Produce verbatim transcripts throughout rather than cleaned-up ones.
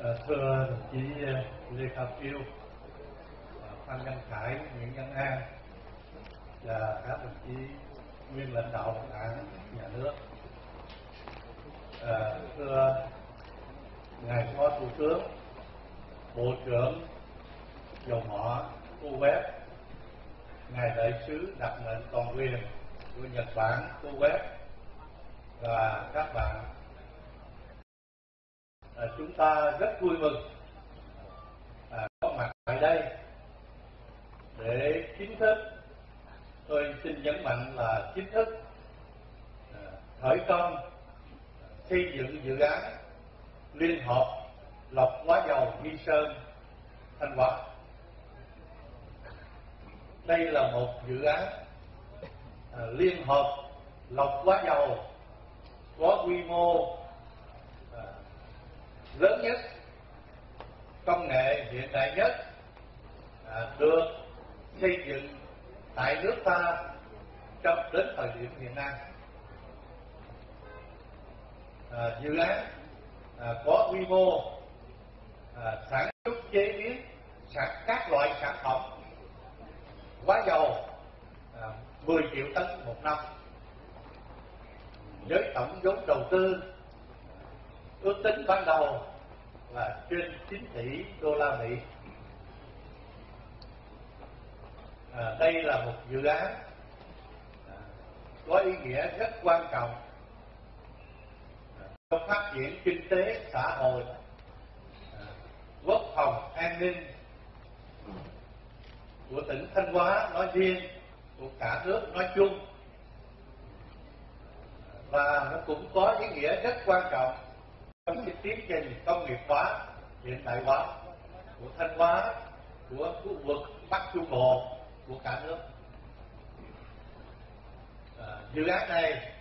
À, thưa đồng chí Lê Khả Phiêu, Phan Văn Khải, Nguyễn Văn An và các đồng chí nguyên lãnh đạo đảng, nhà nước, à, thưa ngài Phó Thủ tướng, Bộ trưởng Dầu mỏ Kuwait, ngài đại sứ đặc mệnh toàn quyền của Nhật Bản Kuwait và các bạn, à, chúng ta rất vui mừng à, có mặt tại đây để chính thức, tôi xin nhấn mạnh là chính thức à, khởi công xây dựng dự án liên hợp lọc hóa dầu Nghi Sơn, Thanh Hóa. Đây là một dự án à, liên hợp lọc hóa dầu có quy mô à, lớn nhất, công nghệ hiện đại nhất, à, được xây dựng tại nước ta trong đến thời điểm hiện nay. À, dự án à, có quy mô à, sản xuất chế biến sản các loại sản phẩm hóa dầu à, mười triệu tấn một năm, với tổng vốn đầu tư ước tính ban đầu là trên chín tỷ đô la Mỹ. À, đây là một dự án à, có ý nghĩa rất quan trọng à, trong phát triển kinh tế xã hội, à, quốc phòng an ninh của tỉnh Thanh Hóa nói riêng, của cả nước nói chung, và nó cũng có ý nghĩa rất quan trọng trong cái tiến trình công nghiệp hóa, hiện đại hóa của Thanh Hóa, của khu vực Bắc Trung Bộ, của cả nước. À, dự án này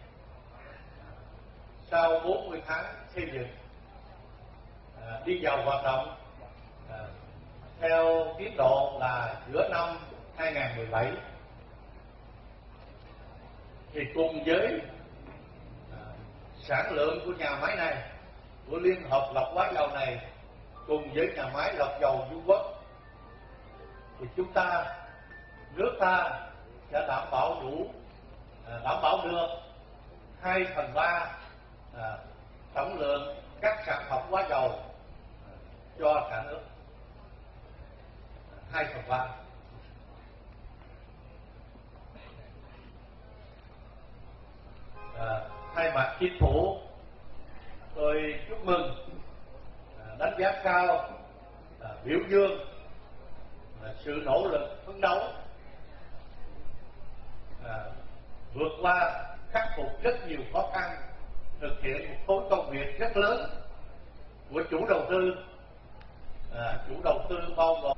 sau bốn mươi tháng xây dựng à, đi vào hoạt động à, theo tiến độ là giữa năm hai nghìn không trăm mười bảy, thì cùng với à, sản lượng của nhà máy này, của liên hợp lọc hóa dầu này, cùng với nhà máy lọc dầu Dung Quất, thì chúng ta, nước ta sẽ đảm bảo đủ, à, đảm bảo được hai phần ba à, tổng lượng các sản phẩm hóa dầu à, cho cả nước, hai phần ba. À, thay mặt chính phủ, tôi chúc mừng, à, đánh giá cao, à, biểu dương à, sự nỗ lực phấn đấu, à, vượt qua khắc phục rất nhiều khó khăn, thực hiện một khối công việc rất lớn của chủ đầu tư. À, chủ đầu tư bao gồm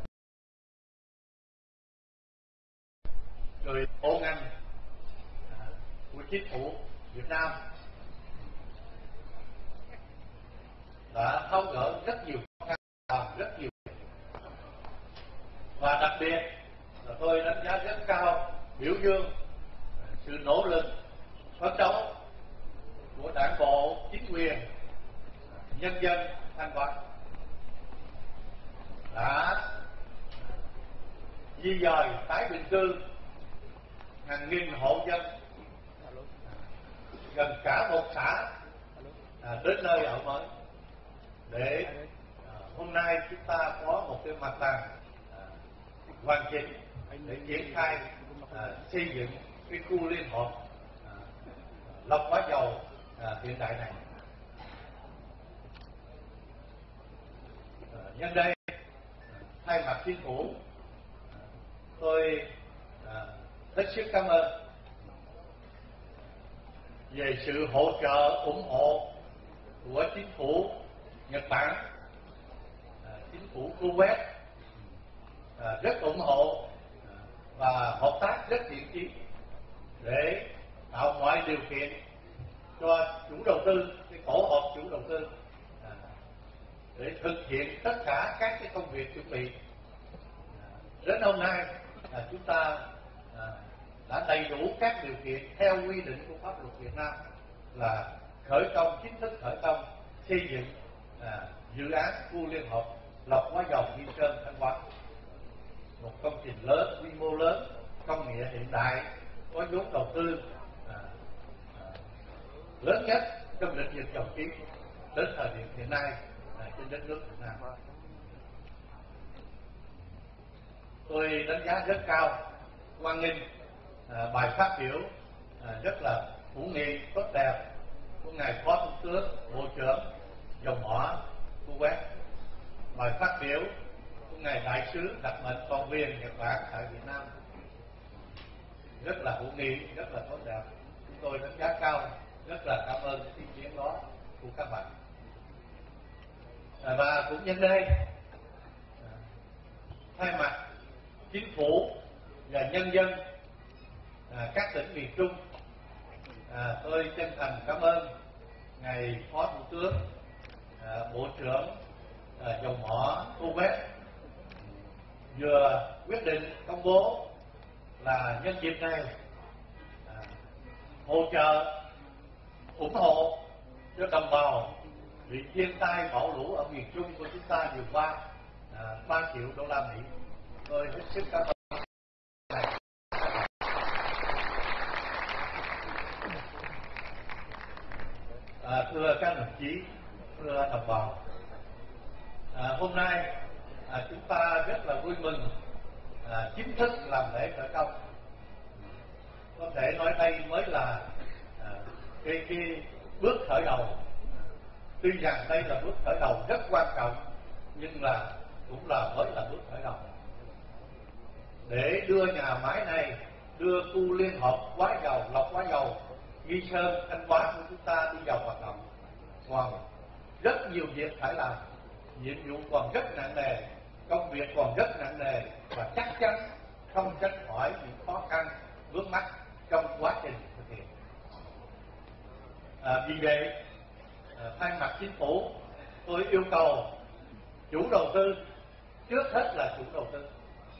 người bộ ngành à, của chính phủ Việt Nam đã tháo gỡ rất nhiều khó khăn, làm rất nhiều, và đặc biệt là tôi đánh giá rất cao, biểu dương sự nỗ lực phấn đấu của đảng bộ, chính quyền, nhân dân Thanh Hóa đã di dời tái định cư hàng nghìn hộ dân, gần cả một xã à, đến nơi ở mới, để à, hôm nay chúng ta có một cái mặt bằng à, hoàn chỉnh để triển khai à, xây dựng cái khu liên hợp à, lọc hóa dầu à, hiện đại này. À, nhân đây thay mặt chính phủ, tôi à, hết sức cảm ơn về sự hỗ trợ ủng hộ của chính phủ Nhật Bản, à, chính phủ Kuwait à, rất ủng hộ à, và hợp tác rất thiện chí để tạo mọi điều kiện cho chủ đầu tư, cái tổ hợp chủ đầu tư à, để thực hiện tất cả các cái công việc chuẩn bị. À, đến hôm nay à, chúng ta à, đã đầy đủ các điều kiện theo quy định của pháp luật Việt Nam, là khởi công, chính thức khởi công xây dựng à, dự án khu liên hợp lọc hóa dầu Nghi Sơn Thanh Hóa, một công trình lớn, quy mô lớn, công nghệ hiện đại, có vốn đầu tư à, à, lớn nhất trong lĩnh vực dầu khí đến thời điểm hiện nay à, trên đất nước Việt Nam. Tôi đánh giá rất cao, hoan nghênh à, bài phát biểu à, rất là hữu nghị, tốt đẹp của ngài Phó Thủ tướng, Bộ trưởng Dầu mỏ Kuwait. Bài phát biểu của ngài Đại sứ đặc mệnh toàn quyền Nhật Bản tại Việt Nam rất là hữu nghị, rất là tốt đẹp. Chúng tôi đánh giá cao, rất là cảm ơn ý kiến đó của các bạn. À, và cũng nhân đây à, thay mặt chính phủ và nhân dân à, các tỉnh miền Trung, à, tôi chân thành cảm ơn ngài Phó Thủ tướng, à, Bộ trưởng à, Dầu mỏ Kuwait vừa quyết định công bố là nhân dịp này à, hỗ trợ ủng hộ cho đồng bào bị thiên tai bão lũ ở miền Trung của chúng ta vừa qua à, ba triệu đô la Mỹ. Tôi hết sức cảm ơn. À, thưa các đồng chí, thưa đồng bào, à, hôm nay à, chúng ta rất là vui mừng à, chính thức làm lễ khởi công. Có thể nói đây mới là à, cái, cái bước khởi đầu. Tuy rằng đây là bước khởi đầu rất quan trọng, nhưng là cũng là mới là bước khởi đầu để đưa nhà máy này, đưa khu liên hợp hóa dầu lọc hóa dầu Nghi Sơn Thanh Hóa của chúng ta đi vào hoạt động. Còn rất nhiều việc phải làm, nhiệm vụ còn rất nặng nề, công việc còn rất nặng nề, và chắc chắn không tránh khỏi những khó khăn vướng mắc trong quá trình thực hiện. À, vì vậy à, thay mặt chính phủ, tôi yêu cầu chủ đầu tư, trước hết là chủ đầu tư,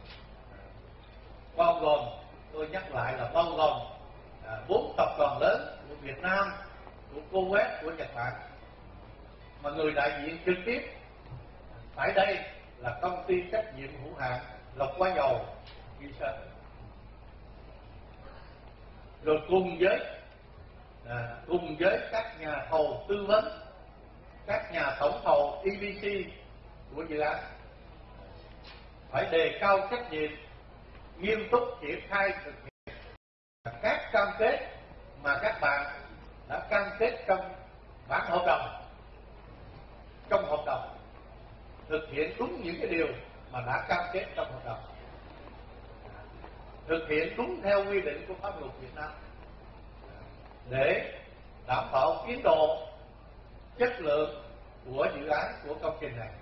bao gồm, tôi nhắc lại là bao gồm bốn à, tập đoàn lớn của Việt Nam, của Kuwait, của Nhật Bản, mà người đại diện trực tiếp tại đây là công ty trách nhiệm hữu hạn lọc hóa dầu Nghi Sơn, rồi cùng với à, cùng với các nhà thầu tư vấn, các nhà tổng thầu e pê xê của dự án phải đề cao trách nhiệm, nghiêm túc triển khai thực hiện các cam kết mà các bạn đã cam kết trong bản hợp đồng, trong hợp đồng thực hiện đúng những cái điều mà đã cam kết trong hợp đồng, thực hiện đúng theo quy định của pháp luật Việt Nam để đảm bảo tiến độ, chất lượng của dự án, của công trình này.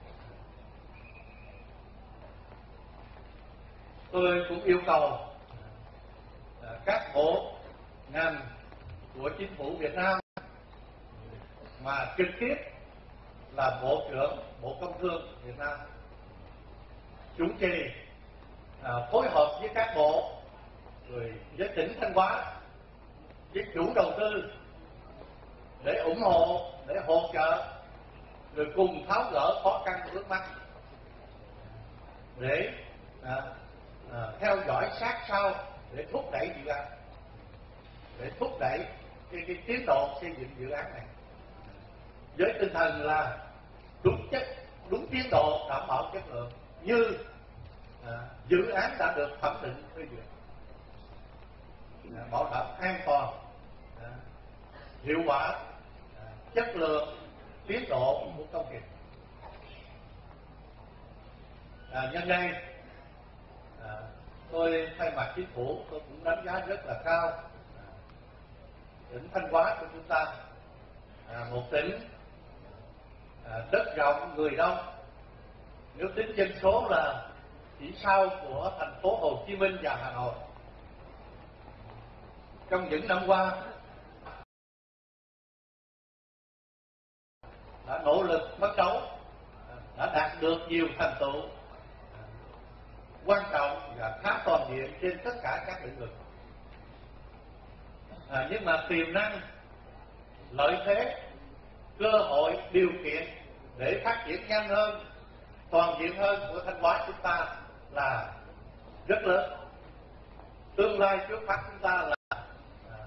Tôi cũng yêu cầu các bộ ngành của chính phủ Việt Nam mà trực tiếp là Bộ trưởng Bộ Công Thương Việt Nam chủ trì à, phối hợp với các bộ, rồi với tỉnh Thanh Hóa, với chủ đầu tư để ủng hộ, để hỗ trợ, rồi cùng tháo gỡ khó khăn vướng mắc, để à, à, theo dõi sát sao, để thúc đẩy dự án, để thúc đẩy cái, cái tiến độ xây dựng dự án này với tinh thần là đúng chất, đúng tiến độ, đảm bảo chất lượng như à, dự án đã được thẩm định phê duyệt, à, bảo đảm an toàn, à, hiệu quả, à, chất lượng, tiến độ của công trình. À, nhân đây à, tôi thay mặt chính phủ, tôi cũng đánh giá rất là cao à, tỉnh Thanh Hóa của chúng ta, à, một tỉnh à, đất rộng, người đông, nếu tính dân số là chỉ sau của thành phố Hồ Chí Minh và Hà Nội. Trong những năm qua đã nỗ lực phấn đấu, đã đạt được nhiều thành tựu quan trọng và khá toàn diện trên tất cả các lĩnh vực. À, nhưng mà tiềm năng, lợi thế, cơ hội, điều kiện để phát triển nhanh hơn, toàn diện hơn của Thanh Hóa chúng ta là rất lớn. Tương lai trước mắt chúng ta là à,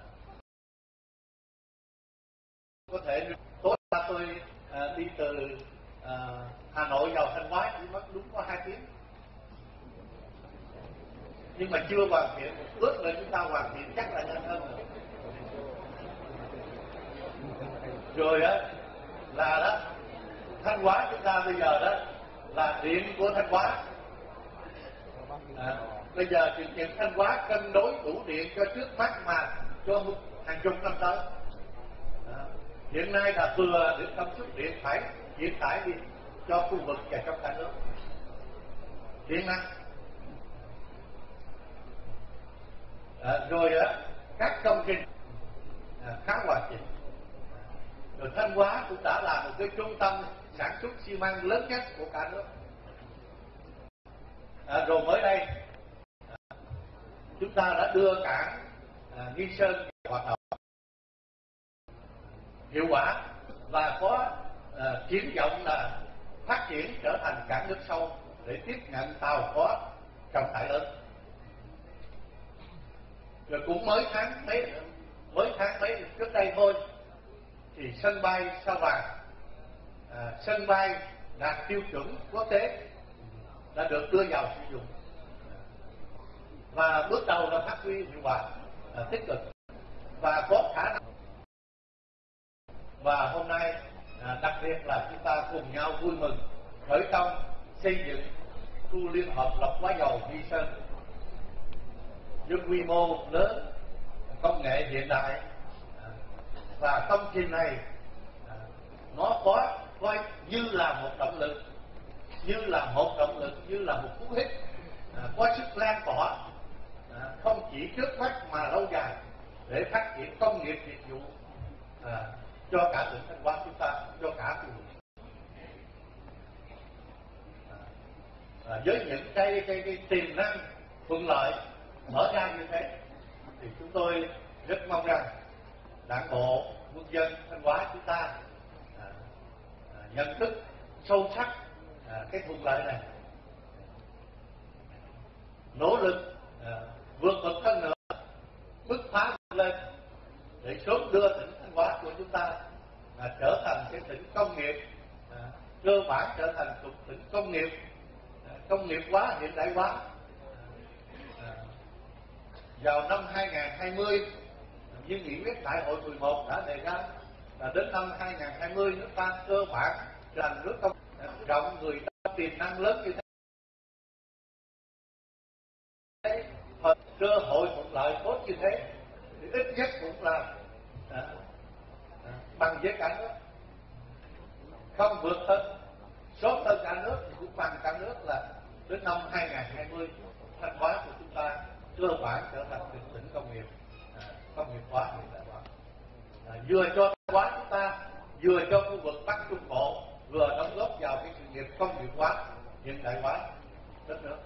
có thể tối qua tôi à, đi từ à, Hà Nội vào Thanh Hóa chỉ mất đúng có hai tiếng, nhưng mà chưa hoàn thiện. Ước là chúng ta hoàn thiện chắc là nhanh hơn rồi. Rồi á là đó Thanh Hóa chúng ta bây giờ đó là điện của Thanh Hóa. À, bây giờ chương trình Thanh Hóa cân đối đủ điện cho trước mắt mà cho hàng chục năm tới. À, hiện nay là vừa được công suất điện phải chuyển tải đi cho khu vực và trong cả nước. Điện năng. À, rồi á các công trình à, khá hoàn chỉnh. Rồi Thanh Hóa cũng đã là một cái trung tâm sản xuất xi măng lớn nhất của cả nước. À, rồi mới đây à, chúng ta đã đưa cảng à, Nghi Sơn hoạt động hiệu quả và có à, triển vọng là phát triển trở thành cảng nước sâu để tiếp nhận tàu có trọng tải lớn. Rồi cũng mới tháng mấy mới tháng mấy trước đây thôi thì sân bay Sao Vàng, à, sân bay đạt tiêu chuẩn quốc tế đã được đưa vào sử dụng và bước đầu là phát huy hiệu quả à, tích cực và có khả năng. Và hôm nay à, đặc biệt là chúng ta cùng nhau vui mừng khởi công xây dựng khu liên hợp lọc hóa dầu Nghi Sơn với quy mô lớn, công nghệ hiện đại. Và công trình này à, nó có coi như là một động lực, như là một động lực, như là một cú hích à, có sức lan tỏa à, không chỉ trước mắt mà lâu dài để phát triển công nghiệp dịch vụ à, cho cả tỉnh Thanh Hóa chúng ta, cho cả khu vực. À, à, với những cái, cái, cái tiềm năng thuận lợi mở ra như thế thì chúng tôi rất mong rằng Đảng bộ, quân dân Thanh Hóa chúng ta à, à, nhận thức sâu sắc à, cái thuận lợi này, nỗ lực à, vượt bậc hơn nữa, bứt phá lên để sớm đưa tỉnh Thanh Hóa của chúng ta à, trở thành cái tỉnh công nghiệp, à, cơ bản trở thành một tỉnh công nghiệp, à, công nghiệp hóa, hiện đại hóa. À, vào năm hai nghìn không trăm hai mươi như nghị quyết đại hội mười một đã đề ra là đến năm hai nghìn không trăm hai mươi nước ta cơ bản thành nước công rộng người ta tiềm năng lớn như thế, cơ hội thuận lợi tốt như thế thì ít nhất cũng là à, à, bằng với cả nước, không vượt hơn, sớm hơn cả nước thì cũng bằng cả nước là đến năm hai nghìn không trăm hai mươi Thanh Hóa của chúng ta cơ bản trở thành tỉnh công nghiệp, à, công nghiệp hóa, hiện đại hóa, à, vừa cho Thanh Hóa chúng ta, vừa cho khu vực Bắc Trung Bộ, vừa đóng góp vào cái sự nghiệp công nghiệp hóa, hiện đại hóa đất nước.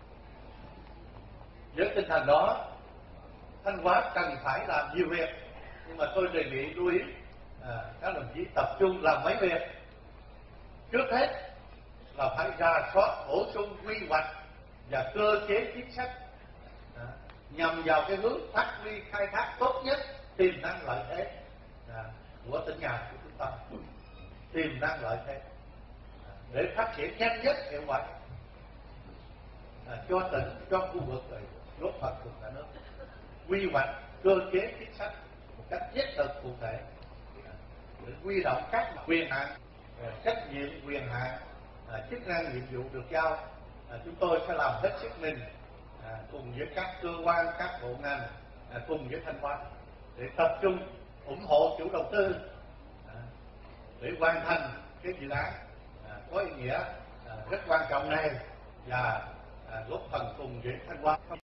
Với tinh thần đó, Thanh Hóa cần phải làm nhiều việc, nhưng mà tôi đề nghị lưu ý à, các đồng chí tập trung làm mấy việc. Trước hết là phải rà soát, bổ sung quy hoạch và cơ chế chính sách à, nhằm vào cái hướng phát huy khai thác tốt nhất tiềm năng lợi thế à, của tỉnh nhà của chúng ta, tiềm năng lợi thế à, để phát triển nhanh nhất, hiệu quả à, cho tỉnh, cho khu vực rồi góp phần cùng cả nước. Quy hoạch, cơ chế chính sách một cách thiết thực cụ thể à, để huy động các quyền hạn, trách nhiệm, quyền hạn, à, chức năng, nhiệm vụ được giao. À, chúng tôi sẽ làm hết sức mình à, cùng với các cơ quan, các bộ ngành, à, cùng với Thanh Hóa để tập trung ủng hộ chủ đầu tư à, để hoàn thành cái dự án à, có ý nghĩa à, rất quan trọng này và à, góp phần cùng với Thanh Hóa